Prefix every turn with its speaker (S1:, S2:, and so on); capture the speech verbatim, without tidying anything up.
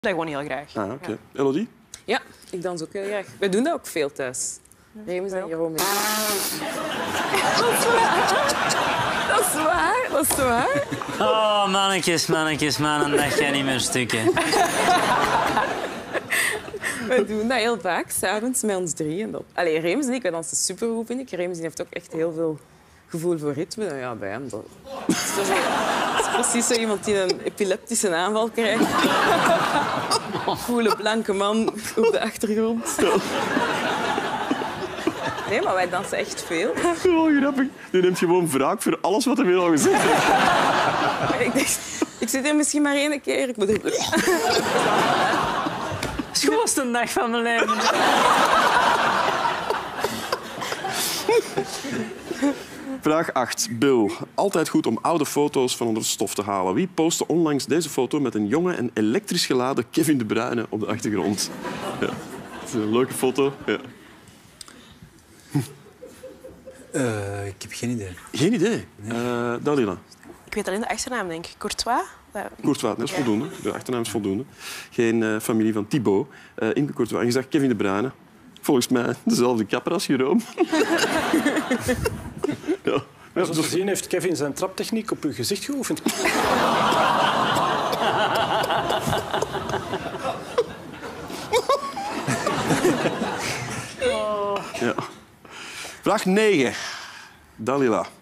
S1: Dat gewoon heel graag.
S2: Ah, oké. Okay. Ja. Elodie?
S3: Ja, ik dans ook heel graag. Wij doen dat ook veel thuis. Remus en Jeroen. Dat is waar. Dat is waar. Dat is waar.
S4: Oh, mannetjes, mannetjes, mannen, dat gaat niet meer stukken.
S3: We doen dat heel vaak, s'avonds met ons drieën. Allee, Remus en ik, wij dansen supergoed, vind ik. Remus heeft ook echt heel veel gevoel voor ritme. Nou ja, bij hem. Dat is, zo, dat is precies zo iemand die een epileptische aanval krijgt. Goele, blanke man op de achtergrond. Nee, maar wij dansen echt veel.
S2: Oh, grappig. Je neemt gewoon wraak voor alles wat hij weer al gezegd heeft.
S3: Ik dacht, ik zit hier misschien maar één keer. Ik moet er...
S4: Schoonste dag van mijn leven.
S2: Vraag acht. Bill. Altijd goed om oude foto's van onder stof te halen. Wie postte onlangs deze foto met een jonge en elektrisch geladen Kevin De Bruyne op de achtergrond? Ja. Dat is een leuke foto. Ja.
S5: Uh, ik heb geen idee.
S2: Geen idee? Nee. Uh, Dalila?
S1: Ik weet alleen de achternaam, denk ik. Courtois?
S2: Courtois, dat is voldoende. De achternaam is voldoende. Geen uh, familie van Thibaut. Uh, Inke Courtois. En je zegt Kevin De Bruyne. Volgens mij dezelfde kapper als Jeroen. Ja.
S6: Ja, zoals gezien heeft Kevin zijn traptechniek op uw gezicht geoefend.
S2: Ja. Vraag negen. Dalila.